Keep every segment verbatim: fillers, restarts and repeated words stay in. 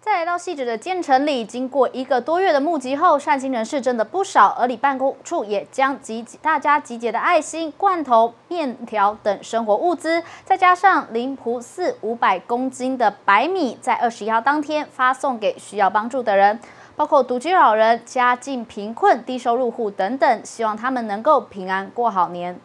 再来到汐止的建成里，经过一个多月的募集后，善心人士真的不少，而里办公处也将集大家集结的爱心、罐头、面条等生活物资，再加上灵蒲寺五百公斤的白米，在二十一号当天发送给需要帮助的人，包括独居老人、家境贫困、低收入户等等，希望他们能够平安过好年。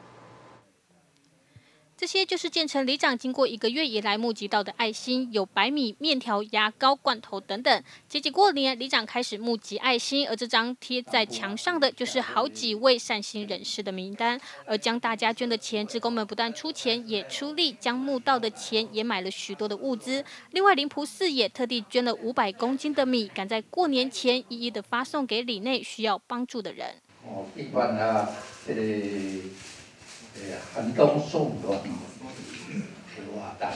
这些就是建成里长经过一个月以来募集到的爱心，有白米、面条、牙膏、罐头等等。接近过年，里长开始募集爱心，而这张贴在墙上的就是好几位善心人士的名单。而将大家捐的钱，职工们不但出钱，也出力，将募到的钱也买了许多的物资。另外，灵蒲寺也特地捐了五百公斤的米，赶在过年前一一的发送给里内需要帮助的人。 哦，一般啊，这个。 诶，寒冬送暖的活动，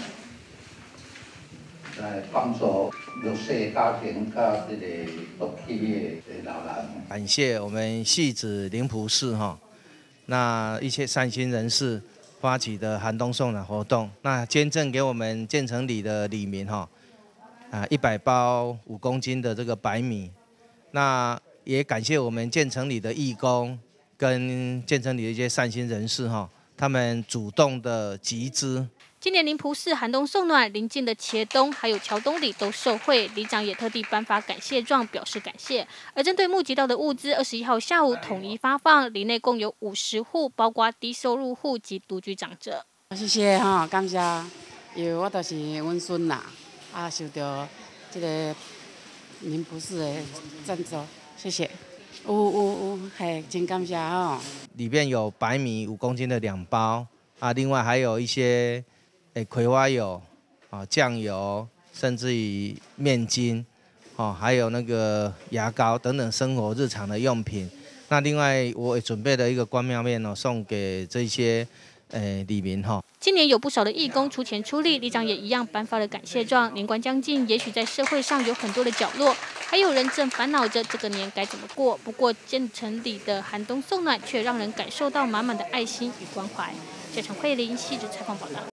来帮助弱势家庭甲这个独居的老人。 感谢我们汐止灵蒲寺哈，那一些善心人士发起的寒冬送暖活动，那捐赠给我们建成里的里民哈，啊一百包五公斤的这个白米，那也感谢我们建成里的义工。 跟建成里的一些善心人士哈，他们主动的集资。 今年灵蒲寺寒冬送暖，邻近的茄东还有桥东里都受惠，里长也特地颁发感谢状表示感谢。而针对募集到的物资，二十一号下午统一发放，里内共有五十户，包括低收入户及独居长者。 谢谢哈，感谢，因为我就是阮孙啦，啊，受到这个灵蒲寺的赞助，谢谢。 有有有，嘿，真感谢哈。 里面有白米五公斤的两包啊，另外还有一些诶葵花油啊、酱油，甚至于面筋，哦，还有那个牙膏等等生活日常的用品。那另外我也准备了一个关庙面哦，送给这些诶里民哈。 今年有不少的义工出钱出力，里长也一样颁发了感谢状。年关将近，也许在社会上有很多的角落，还有人正烦恼着这个年该怎么过。不过建成里的寒冬送暖，却让人感受到满满的爱心与关怀。谢陈慧琳，汐止采访报道。